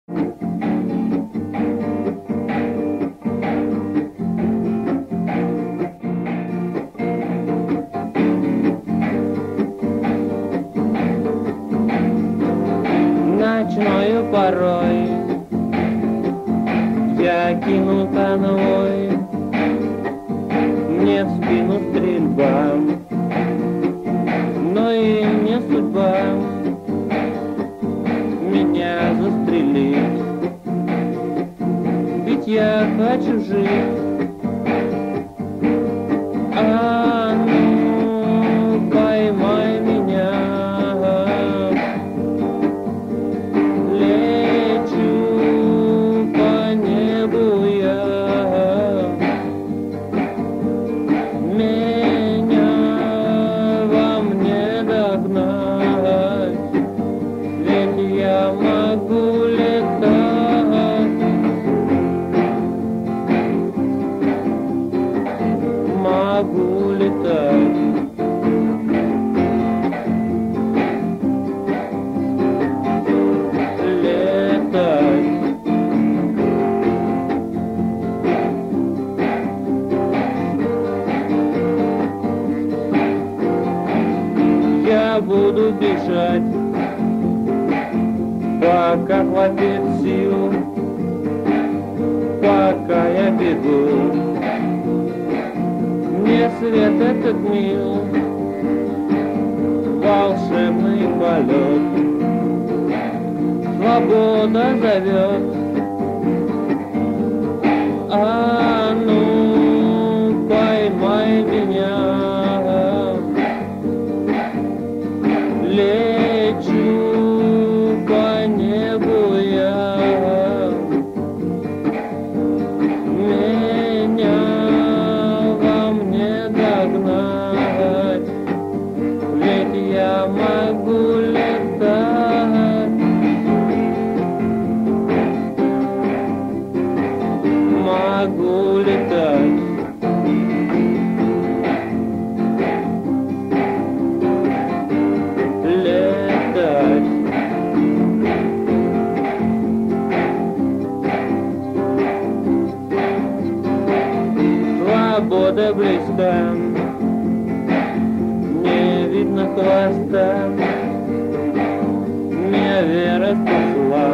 Ночною порой я кину конвой, мне в спину стрельба, но и не судьба меня застрелить, ведь я хочу жить. А ну, поймай меня, лечу по небу я, меня во мне догнать, ведь я могу летать. Могу летать. Летать. Я буду бежать, пока хватит сил, пока я бегу. Мне свет этот мил, волшебный полет, свобода зовет. А ну, поймай меня, лечу по небу я, меня догнать, ведь я могу летать. Могу летать. Летать. Свобода близка, не видно хвоста, мне вера спасла,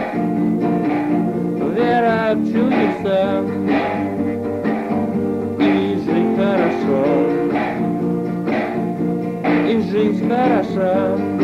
вера в чудеса, и жить хорошо, и жизнь хороша.